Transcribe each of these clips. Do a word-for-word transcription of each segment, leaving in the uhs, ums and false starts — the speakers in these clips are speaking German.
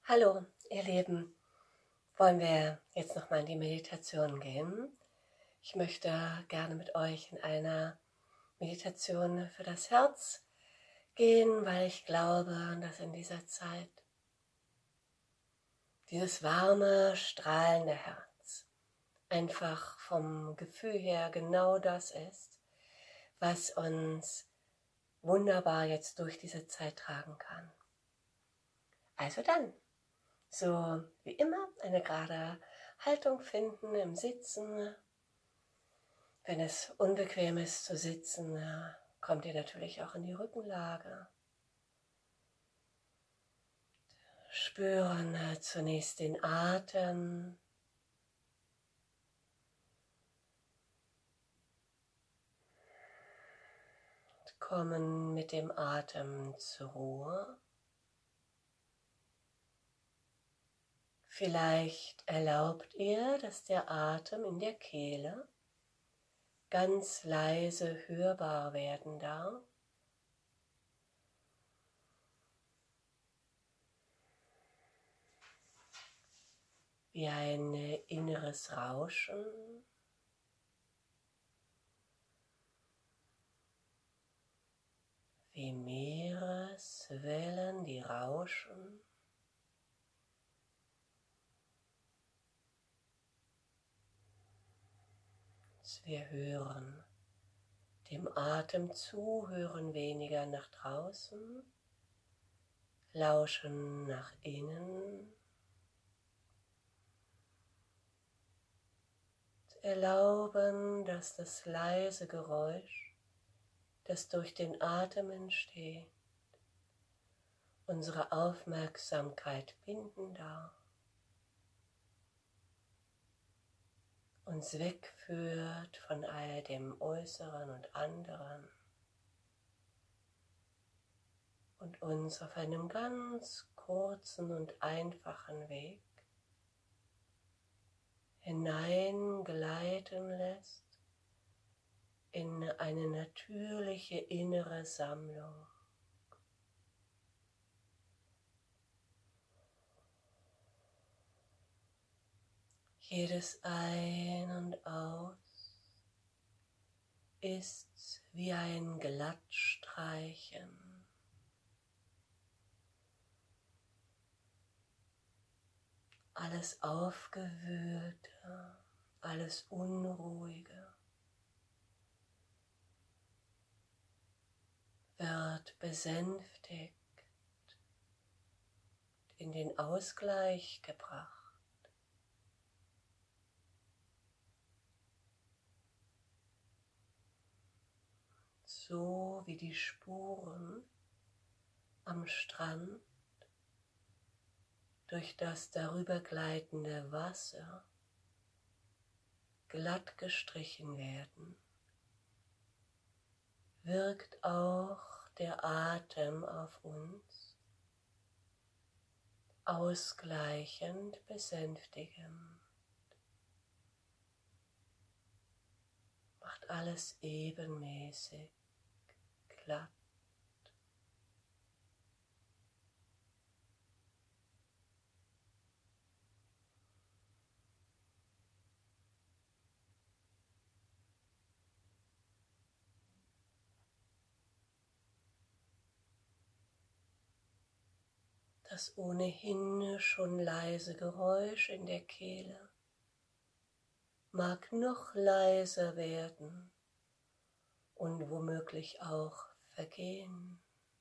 Hallo, ihr Lieben. Wollen wir jetzt nochmal in die Meditation gehen? Ich möchte gerne mit euch in einer Meditation für das Herz gehen, weil ich glaube, dass in dieser Zeit dieses warme, strahlende Herz einfach vom Gefühl her genau das ist, was uns wunderbar jetzt durch diese Zeit tragen kann. Also dann. So wie immer eine gerade Haltung finden im Sitzen. Wenn es unbequem ist zu sitzen, kommt ihr natürlich auch in die Rückenlage. Spüren zunächst den Atem. Kommen mit dem Atem zur Ruhe. Vielleicht erlaubt ihr, dass der Atem in der Kehle ganz leise hörbar werden darf. Wie ein inneres Rauschen. Wie Meereswellen, die rauschen. Wir hören dem Atem zu, hören weniger nach draußen, lauschen nach innen. Erlauben, dass das leise Geräusch, das durch den Atem entsteht, unsere Aufmerksamkeit binden darf, uns wegführt von all dem Äußeren und anderen und uns auf einem ganz kurzen und einfachen Weg hineingleiten lässt in eine natürliche innere Sammlung. Jedes Ein- und Aus ist wie ein Glattstreichen. Alles Aufgewühlte, alles Unruhige wird besänftigt, in den Ausgleich gebracht. So wie die Spuren am Strand durch das darüber gleitende Wasser glatt gestrichen werden, wirkt auch der Atem auf uns ausgleichend, besänftigend, macht alles ebenmäßig, glatt. Das ohnehin schon leise Geräusch in der Kehle mag noch leiser werden und womöglich auch vergehen.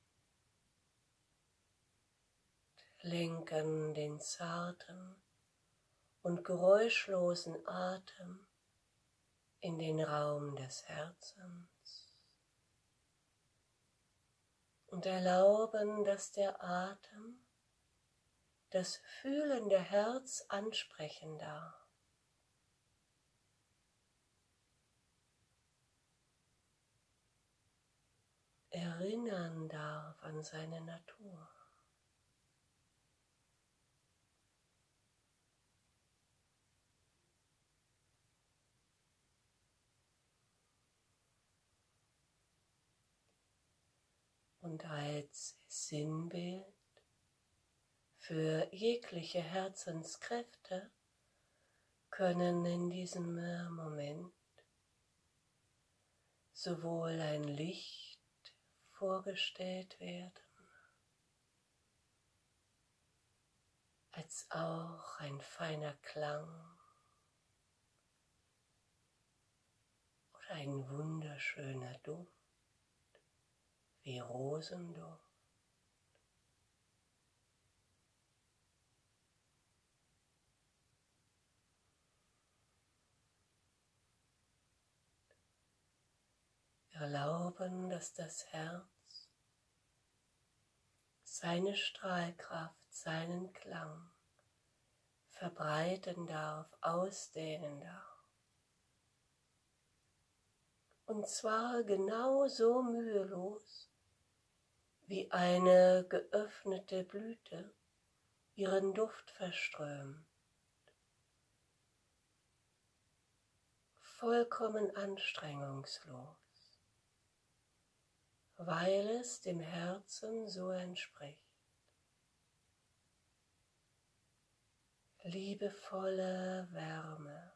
Lenken den zarten und geräuschlosen Atem in den Raum des Herzens und erlauben, dass der Atem das fühlende Herz ansprechen darf. Erinnern darf an seine Natur. Und als Sinnbild für jegliche Herzenskräfte können in diesem Moment sowohl ein Licht vorgestellt werden, als auch ein feiner Klang oder ein wunderschöner Duft wie Rosenduft. Erlauben, dass das Herz seine Strahlkraft, seinen Klang verbreiten darf, ausdehnen darf. Und zwar genauso mühelos, wie eine geöffnete Blüte ihren Duft verströmt. Vollkommen anstrengungslos, weil es dem Herzen so entspricht. Liebevolle Wärme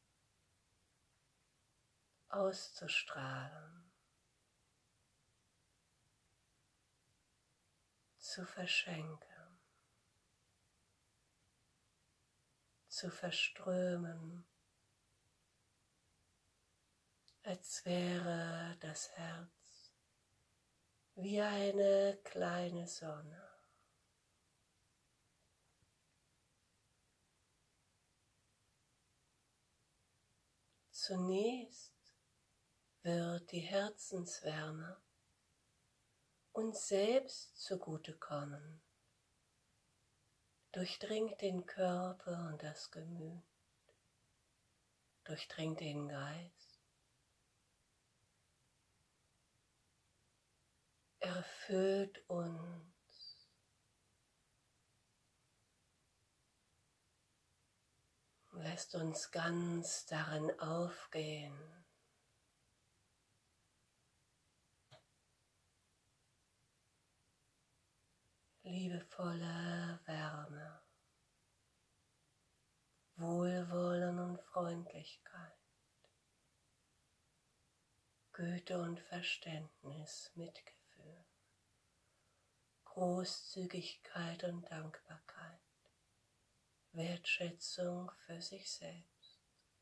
auszustrahlen, zu verschenken, zu verströmen, als wäre das Herz wie eine kleine Sonne. Zunächst wird die Herzenswärme uns selbst zugutekommen, durchdringt den Körper und das Gemüt, durchdringt den Geist, erfüllt uns, lässt uns ganz darin aufgehen. Liebevolle Wärme, Wohlwollen und Freundlichkeit, Güte und Verständnis, Mitgefühl, Großzügigkeit und Dankbarkeit, Wertschätzung für sich selbst.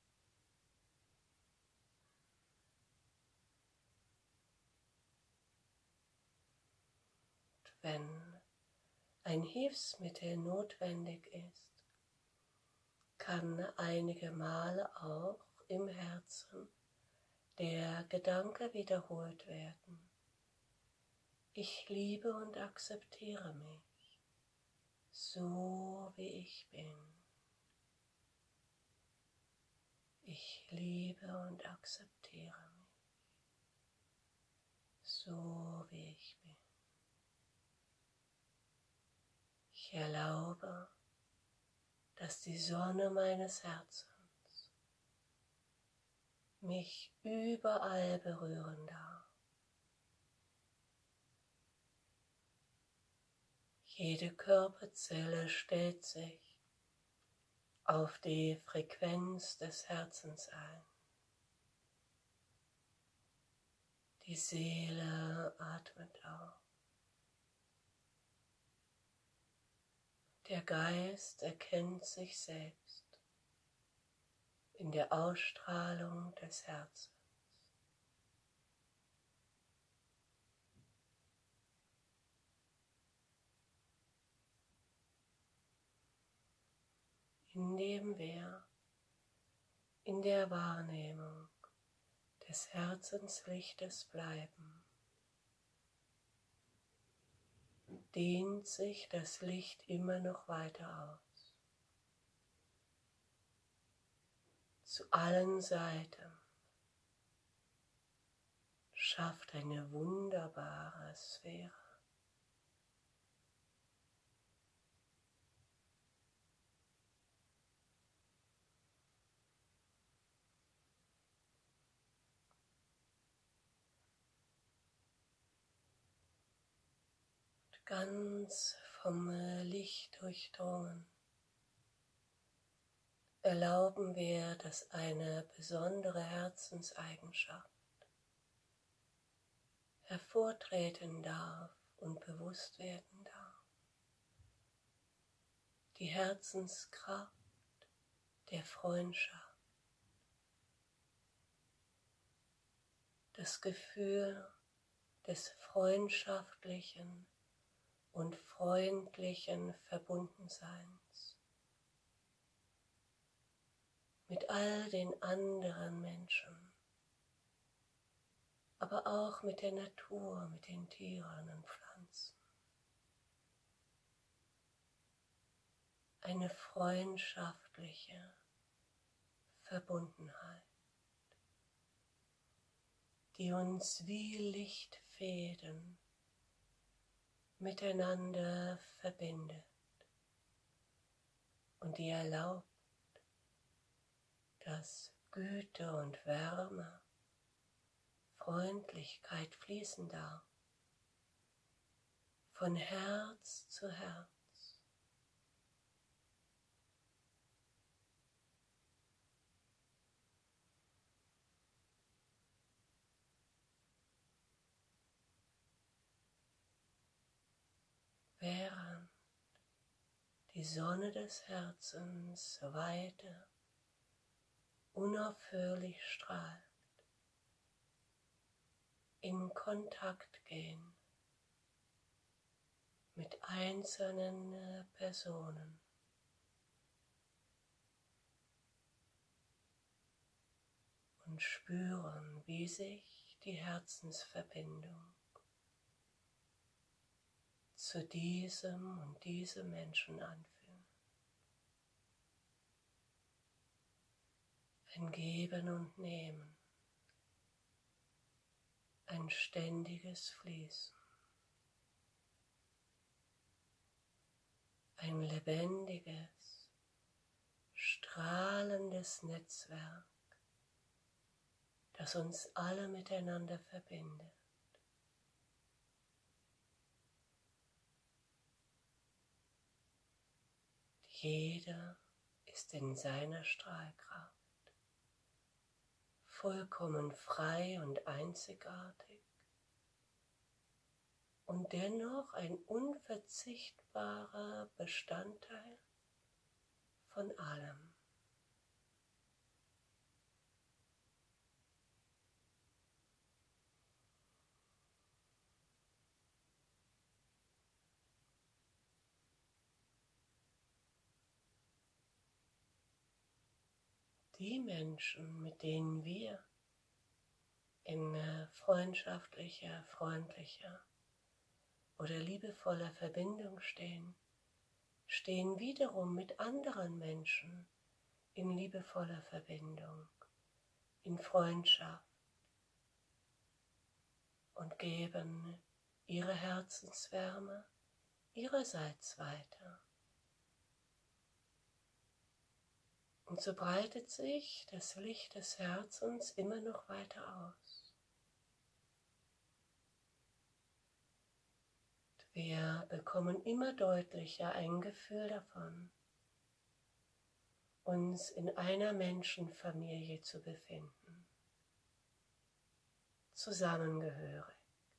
Und wenn ein Hilfsmittel notwendig ist, kann einige Male auch im Herzen der Gedanke wiederholt werden: Ich liebe und akzeptiere mich, so wie ich bin. Ich liebe und akzeptiere mich, so wie ich bin. Ich erlaube, dass die Sonne meines Herzens mich überall berühren darf. Jede Körperzelle stellt sich auf die Frequenz des Herzens ein. Die Seele atmet auf. Der Geist erkennt sich selbst in der Ausstrahlung des Herzens. Indem wir in der Wahrnehmung des Herzenslichtes bleiben, dehnt sich das Licht immer noch weiter aus, zu allen Seiten, schafft eine wunderbare Sphäre. Ganz vom Licht durchdrungen, erlauben wir, dass eine besondere Herzenseigenschaft hervortreten darf und bewusst werden darf. Die Herzenskraft der Freundschaft. Das Gefühl des freundschaftlichen und freundlichen Verbundenseins mit all den anderen Menschen, aber auch mit der Natur, mit den Tieren und Pflanzen. Eine freundschaftliche Verbundenheit, die uns wie Lichtfäden miteinander verbindet und die erlaubt, dass Güte und Wärme, Freundlichkeit fließen darf, von Herz zu Herz. Während die Sonne des Herzens weiter unaufhörlich strahlt, in Kontakt gehen mit einzelnen Personen, und spüren, wie sich die Herzensverbindung zu diesem und diesem Menschen anfühlt. Ein Geben und Nehmen, ein ständiges Fließen, ein lebendiges, strahlendes Netzwerk, das uns alle miteinander verbindet. Jeder ist in seiner Strahlkraft vollkommen frei und einzigartig und dennoch ein unverzichtbarer Bestandteil von allem. Die Menschen, mit denen wir in freundschaftlicher, freundlicher oder liebevoller Verbindung stehen, stehen wiederum mit anderen Menschen in liebevoller Verbindung, in Freundschaft und geben ihre Herzenswärme ihrerseits weiter. Und so breitet sich das Licht des Herzens immer noch weiter aus. Wir bekommen immer deutlicher ein Gefühl davon, uns in einer Menschenfamilie zu befinden, zusammengehörig.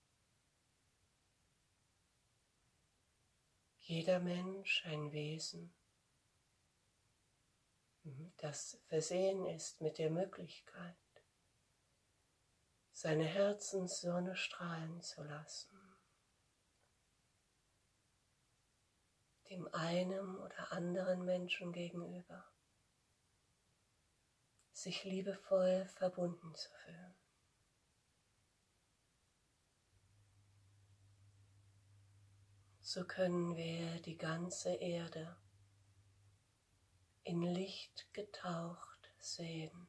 Jeder Mensch ein Wesen, das versehen ist mit der Möglichkeit, seine Herzenssonne strahlen zu lassen, dem einen oder anderen Menschen gegenüber, sich liebevoll verbunden zu fühlen. So können wir die ganze Erde in Licht getaucht sehen.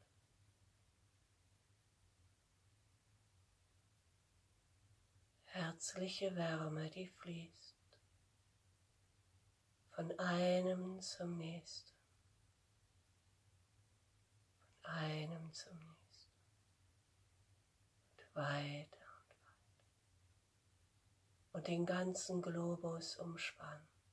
Herzliche Wärme, die fließt von einem zum nächsten, von einem zum nächsten und weiter und weiter und den ganzen Globus umspannt.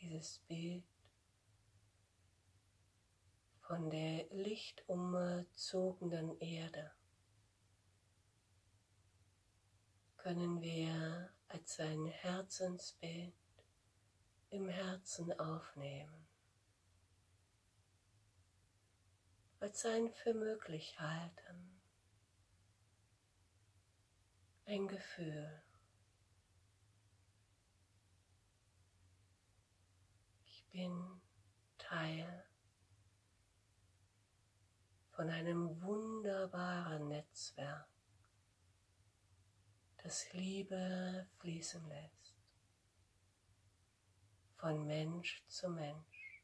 dieses Bild von der lichtumzogenen Erde können wir als ein Herzensbild im Herzen aufnehmen, als ein für möglich halten, ein Gefühl. Ich bin Teil von einem wunderbaren Netzwerk, das Liebe fließen lässt, von Mensch zu Mensch.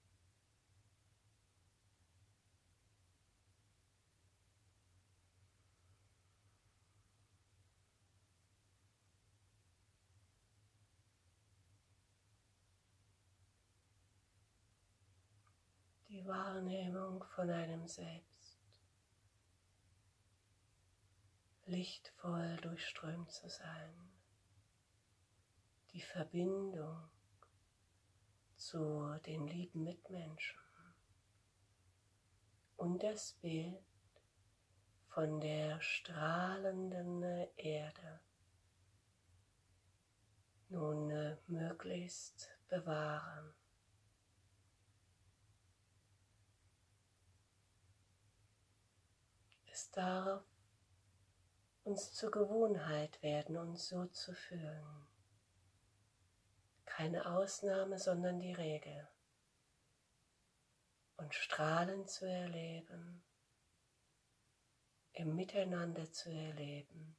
Die Wahrnehmung von einem Selbst, lichtvoll durchströmt zu sein, die Verbindung zu den lieben Mitmenschen und das Bild von der strahlenden Erde nun äh, möglichst bewahren. Es darf uns zur Gewohnheit werden, uns so zu fühlen. Keine Ausnahme, sondern die Regel. Und strahlend zu erleben, im Miteinander zu erleben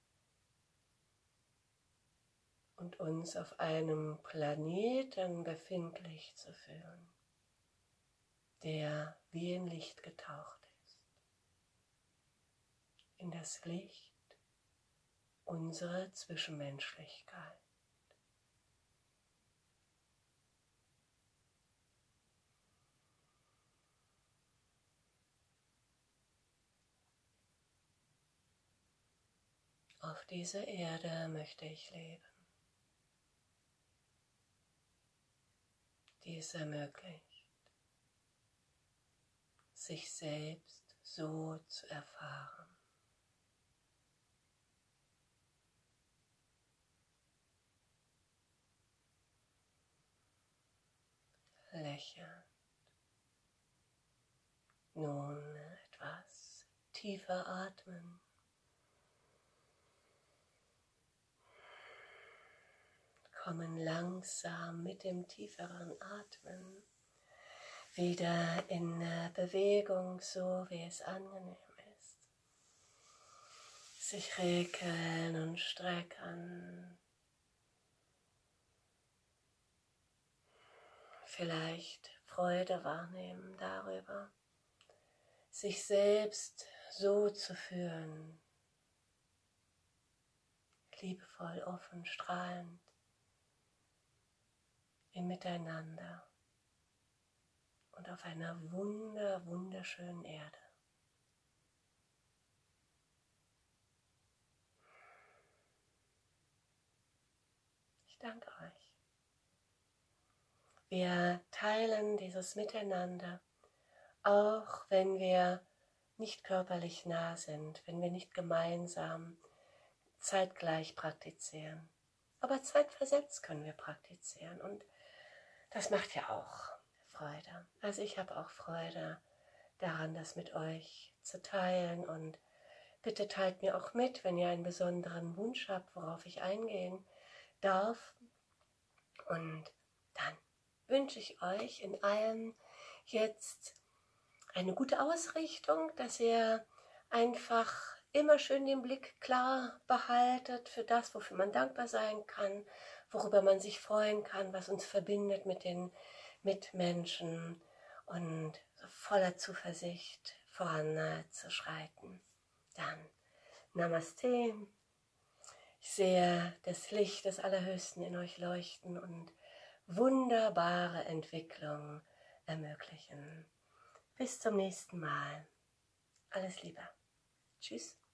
und uns auf einem Planeten befindlich zu fühlen, der wie in Licht getaucht ist, in das Licht unserer Zwischenmenschlichkeit. Auf dieser Erde möchte ich leben, die es ermöglicht, sich selbst so zu erfahren. Lächelnd. Nun etwas tiefer atmen. Kommen langsam mit dem tieferen Atmen wieder in Bewegung, so wie es angenehm ist. Sich regeln und strecken. Vielleicht Freude wahrnehmen darüber, sich selbst so zu fühlen. Liebevoll, offen, strahlend. Im Miteinander und auf einer wunder, wunderschönen Erde. Ich danke euch. Wir teilen dieses Miteinander, auch wenn wir nicht körperlich nah sind, wenn wir nicht gemeinsam zeitgleich praktizieren. Aber zeitversetzt können wir praktizieren und das macht ja auch Freude. Also ich habe auch Freude daran, das mit euch zu teilen und bitte teilt mir auch mit, wenn ihr einen besonderen Wunsch habt, worauf ich eingehen darf. Und dann wünsche ich euch in allem jetzt eine gute Ausrichtung, dass ihr einfach immer schön den Blick klar behaltet für das, wofür man dankbar sein kann, worüber man sich freuen kann, was uns verbindet mit den Mitmenschen und voller Zuversicht voranzuschreiten. Dann Namaste. Ich sehe das Licht des Allerhöchsten in euch leuchten und wunderbare Entwicklung ermöglichen. Bis zum nächsten Mal. Alles Liebe. Tschüss.